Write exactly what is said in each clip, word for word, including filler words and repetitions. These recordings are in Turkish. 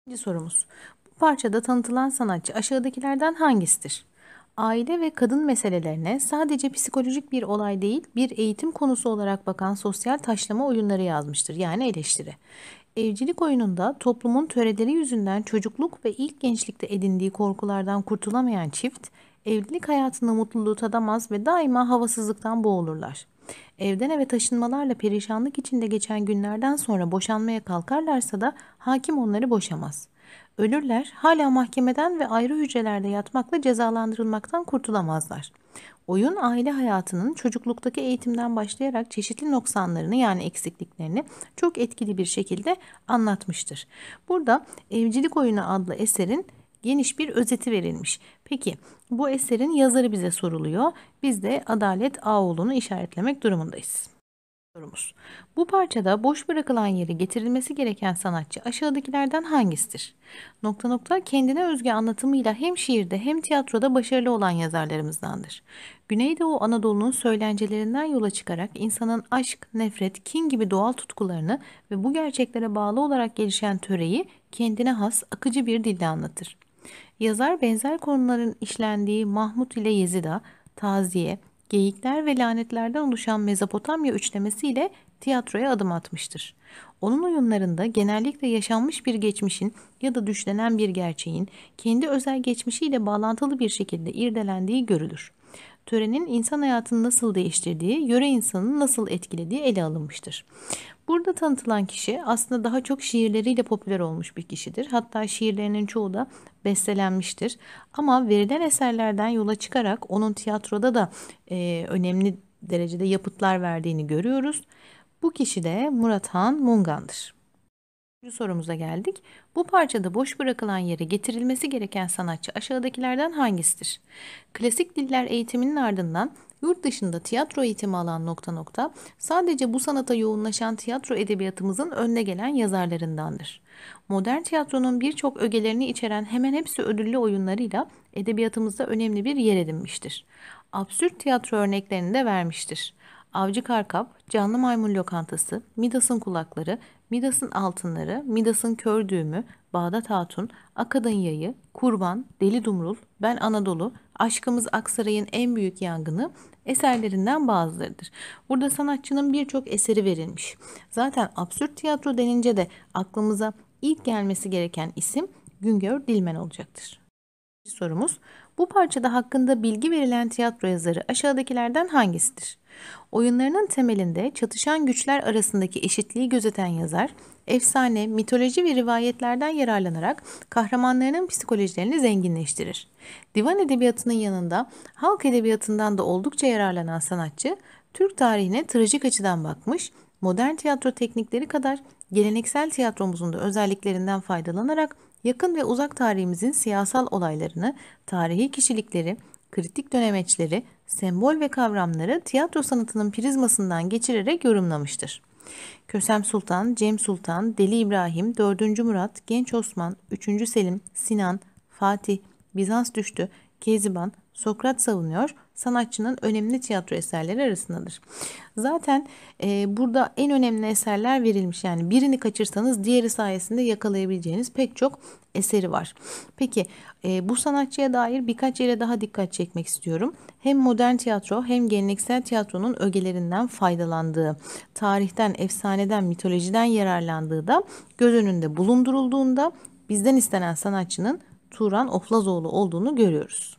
İkinci sorumuz. Bu parçada tanıtılan sanatçı aşağıdakilerden hangisidir? Aile ve kadın meselelerine sadece psikolojik bir olay değil, bir eğitim konusu olarak bakan sosyal taşlama oyunları yazmıştır. Yani eleştiri. Evcilik oyununda toplumun töreleri yüzünden çocukluk ve ilk gençlikte edindiği korkulardan kurtulamayan çift, evlilik hayatında mutluluğu tadamaz ve daima havasızlıktan boğulurlar. Evden eve taşınmalarla perişanlık içinde geçen günlerden sonra boşanmaya kalkarlarsa da hakim onları boşamaz. Ölürler, hala mahkemeden ve ayrı hücrelerde yatmakla cezalandırılmaktan kurtulamazlar. Oyun aile hayatının çocukluktaki eğitimden başlayarak çeşitli noksanlarını yani eksikliklerini çok etkili bir şekilde anlatmıştır. Burada Evcilik Oyunu adlı eserin geniş bir özeti verilmiş. Peki bu eserin yazarı bize soruluyor. Biz de Adalet Ağoğlu'nu işaretlemek durumundayız. Sorumuz. Bu parçada boş bırakılan yere getirilmesi gereken sanatçı aşağıdakilerden hangisidir? Nokta nokta kendine özgü anlatımıyla hem şiirde hem tiyatroda başarılı olan yazarlarımızdandır. Güneydoğu Anadolu'nun söylencelerinden yola çıkarak insanın aşk, nefret, kin gibi doğal tutkularını ve bu gerçeklere bağlı olarak gelişen töreyi kendine has akıcı bir dille anlatır. Yazar benzer konuların işlendiği Mahmut ile Yezida, Taziye, Geyikler ve Lanetlerden oluşan Mezopotamya üçlemesiyle tiyatroya adım atmıştır. Onun oyunlarında genellikle yaşanmış bir geçmişin ya da düşlenen bir gerçeğin kendi özel geçmişiyle bağlantılı bir şekilde irdelendiği görülür. Törenin insan hayatını nasıl değiştirdiği, yöre insanını nasıl etkilediği ele alınmıştır. Burada tanıtılan kişi aslında daha çok şiirleriyle popüler olmuş bir kişidir. Hatta şiirlerinin çoğu da bestelenmiştir. Ama verilen eserlerden yola çıkarak onun tiyatroda da e, önemli derecede yapıtlar verdiğini görüyoruz. Bu kişi de Murat Han Mungan'dır. Üçüncü sorumuza geldik. Bu parçada boş bırakılan yere getirilmesi gereken sanatçı aşağıdakilerden hangisidir? Klasik diller eğitiminin ardından yurt dışında tiyatro eğitimi alan nokta nokta sadece bu sanata yoğunlaşan tiyatro edebiyatımızın önde gelen yazarlarındandır. Modern tiyatronun birçok ögelerini içeren hemen hepsi ödüllü oyunlarıyla edebiyatımızda önemli bir yer edinmiştir. Absürt tiyatro örneklerini de vermiştir. Avcı Karkap, Canlı Maymun Lokantası, Midas'ın Kulakları, Midas'ın Altınları, Midas'ın Kör Düğümü, Bağdat Hatun, Akadın Yayı, Kurban, Deli Dumrul, Ben Anadolu, Aşkımız Aksaray'ın En Büyük Yangını eserlerinden bazılarıdır. Burada sanatçının birçok eseri verilmiş. Zaten absürt tiyatro denince de aklımıza ilk gelmesi gereken isim Güngör Dilmen olacaktır. Sorumuz, bu parçada hakkında bilgi verilen tiyatro yazarı aşağıdakilerden hangisidir? Oyunlarının temelinde çatışan güçler arasındaki eşitliği gözeten yazar, efsane, mitoloji ve rivayetlerden yararlanarak kahramanlarının psikolojilerini zenginleştirir. Divan edebiyatının yanında halk edebiyatından da oldukça yararlanan sanatçı, Türk tarihine trajik açıdan bakmış, modern tiyatro teknikleri kadar geleneksel tiyatromuzun da özelliklerinden faydalanarak yakın ve uzak tarihimizin siyasal olaylarını, tarihi kişilikleri, kritik dönemeçleri, sembol ve kavramları tiyatro sanatının prizmasından geçirerek yorumlamıştır. Kösem Sultan, Cem Sultan, Deli İbrahim, dördüncü Murat, Genç Osman, üçüncü Selim, Sinan, Fatih, Bizans düştü, Keziban, Sokrat savunuyor, sanatçının önemli tiyatro eserleri arasındadır. Zaten e, burada en önemli eserler verilmiş. Yani birini kaçırsanız diğeri sayesinde yakalayabileceğiniz pek çok eseri var. Peki e, bu sanatçıya dair birkaç yere daha dikkat çekmek istiyorum. Hem modern tiyatro hem geleneksel tiyatronun ögelerinden faydalandığı, tarihten, efsaneden, mitolojiden yararlandığı da göz önünde bulundurulduğunda bizden istenen sanatçının Turan Oflazoğlu olduğunu görüyoruz.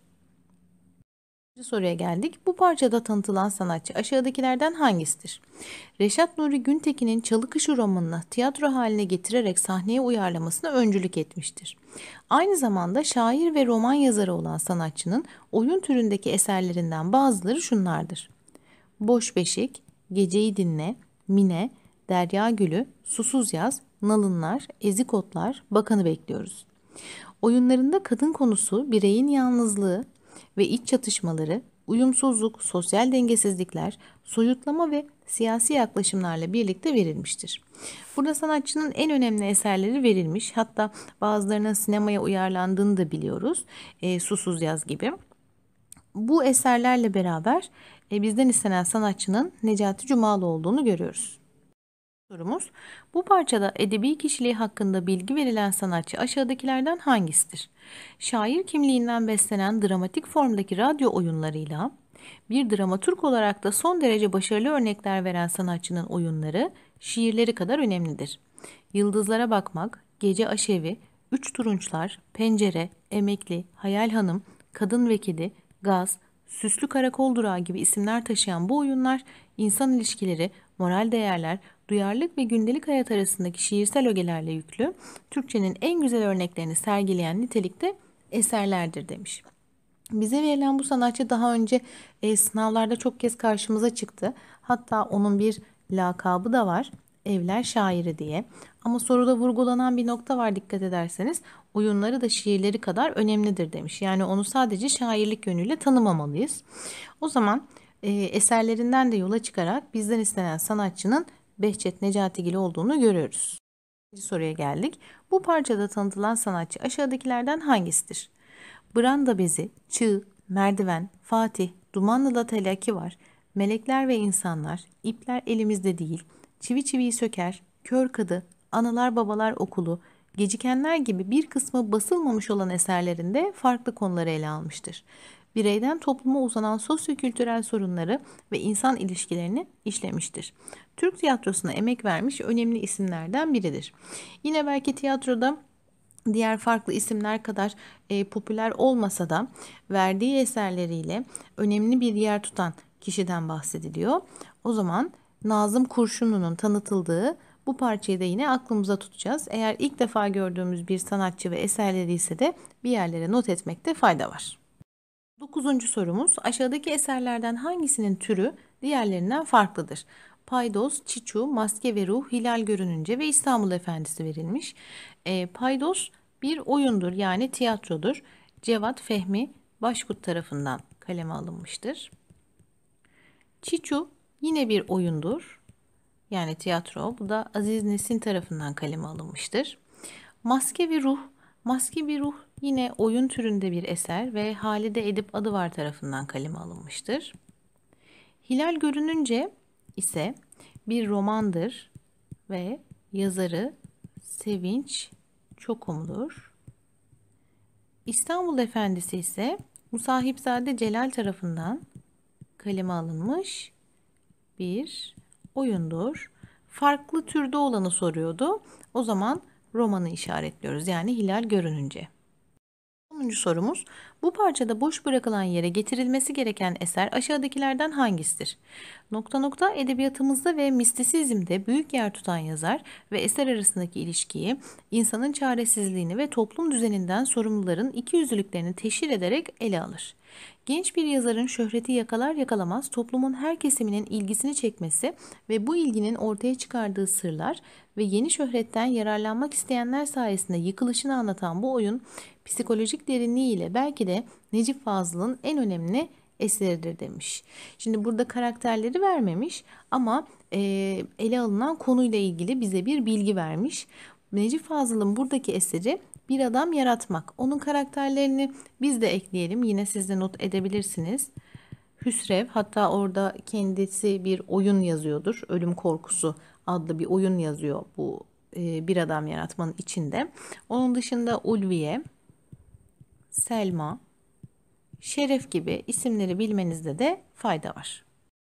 İkinci soruya geldik. Bu parçada tanıtılan sanatçı aşağıdakilerden hangisidir? Reşat Nuri Güntekin'in Çalıkuşu romanını tiyatro haline getirerek sahneye uyarlamasına öncülük etmiştir. Aynı zamanda şair ve roman yazarı olan sanatçının oyun türündeki eserlerinden bazıları şunlardır: Boş Beşik, Geceyi Dinle, Mine, Derya Gülü, Susuz Yaz, Nalınlar, Ezik Otlar, Bakanı Bekliyoruz. Oyunlarında kadın konusu, bireyin yalnızlığı ve iç çatışmaları, uyumsuzluk, sosyal dengesizlikler, soyutlama ve siyasi yaklaşımlarla birlikte verilmiştir. Burada sanatçının en önemli eserleri verilmiş. Hatta bazılarının sinemaya uyarlandığını da biliyoruz. E, Susuz Yaz gibi. Bu eserlerle beraber e, bizden istenen sanatçının Necati Cumalı olduğunu görüyoruz. Sorumuz, bu parçada edebi kişiliği hakkında bilgi verilen sanatçı aşağıdakilerden hangisidir? Şair kimliğinden beslenen dramatik formdaki radyo oyunlarıyla bir dramaturg olarak da son derece başarılı örnekler veren sanatçının oyunları şiirleri kadar önemlidir. Yıldızlara Bakmak, Gece Aşevi, Üç Turunçlar, Pencere, Emekli, Hayal Hanım, Kadın ve Kedi, Gaz, Süslü Karakol Durağı gibi isimler taşıyan bu oyunlar insan ilişkileri, moral değerler, duyarlılık ve gündelik hayat arasındaki şiirsel ögelerle yüklü, Türkçenin en güzel örneklerini sergileyen nitelikte eserlerdir demiş. Bize verilen bu sanatçı daha önce e, sınavlarda çok kez karşımıza çıktı. Hatta onun bir lakabı da var. Evler şairi diye. Ama soruda vurgulanan bir nokta var, dikkat ederseniz. Oyunları da şiirleri kadar önemlidir demiş. Yani onu sadece şairlik yönüyle tanımamalıyız. O zaman e, eserlerinden de yola çıkarak bizden istenen sanatçının Behçet Necatigil olduğunu görüyoruz. İkinci soruya geldik. Bu parçada tanıtılan sanatçı aşağıdakilerden hangisidir? Branda bezi, çığ, merdiven, Fatih, Dumanlı'da telaki var, melekler ve insanlar, ipler elimizde değil, çivi çiviyi söker, kör kadı, analar babalar okulu, gecikenler gibi bir kısmı basılmamış olan eserlerinde farklı konuları ele almıştır. Bireyden topluma uzanan sosyokültürel sorunları ve insan ilişkilerini işlemiştir. Türk tiyatrosuna emek vermiş önemli isimlerden biridir. Yine belki tiyatroda diğer farklı isimler kadar e, popüler olmasa da verdiği eserleriyle önemli bir yer tutan kişiden bahsediliyor. O zaman Nazım Kurşunlu'nun tanıtıldığı bu parçayı da yine aklımıza tutacağız. Eğer ilk defa gördüğümüz bir sanatçı ve eserleri ise de bir yerlere not etmekte fayda var. Dokuzuncu sorumuz, aşağıdaki eserlerden hangisinin türü diğerlerinden farklıdır? Paydos, Çiçu, Maske ve Ruh, Hilal Görününce ve İstanbul Efendisi verilmiş. E, Paydos bir oyundur, yani tiyatrodur. Cevat Fehmi Başkut tarafından kaleme alınmıştır. Çiçu yine bir oyundur, yani tiyatro. Bu da Aziz Nesin tarafından kaleme alınmıştır. Maske ve Ruh, Maske bir Ruh yine oyun türünde bir eser ve Halide Edip Adıvar tarafından kaleme alınmıştır. Hilal Görününce ise bir romandır ve yazarı Sevinç Çokum'dur. İstanbul Efendisi ise Musahipzade Celal tarafından kaleme alınmış bir oyundur. Farklı türde olanı soruyordu. O zaman romanı işaretliyoruz, yani Hilal Görününce. Sonuncu sorumuz, bu parçada boş bırakılan yere getirilmesi gereken eser aşağıdakilerden hangisidir? Nokta nokta edebiyatımızda ve mistisizmde büyük yer tutan yazar ve eser arasındaki ilişkiyi, insanın çaresizliğini ve toplum düzeninden sorumluların ikiyüzlülüklerini teşhir ederek ele alır. Genç bir yazarın şöhreti yakalar yakalamaz toplumun her kesiminin ilgisini çekmesi ve bu ilginin ortaya çıkardığı sırlar ve yeni şöhretten yararlanmak isteyenler sayesinde yıkılışını anlatan bu oyun, psikolojik derinliğiyle belki de Necip Fazıl'ın en önemli eseridir demiş. Şimdi burada karakterleri vermemiş ama e, ele alınan konuyla ilgili bize bir bilgi vermiş. Necip Fazıl'ın buradaki eseri bir adam yaratmak. Onun karakterlerini biz de ekleyelim. Yine siz de not edebilirsiniz. Hüsrev, hatta orada kendisi bir oyun yazıyordur. Ölüm Korkusu adlı bir oyun yazıyor bu e, bir adam yaratmanın içinde. Onun dışında Ulviye, Selma, Şeref gibi isimleri bilmenizde de fayda var.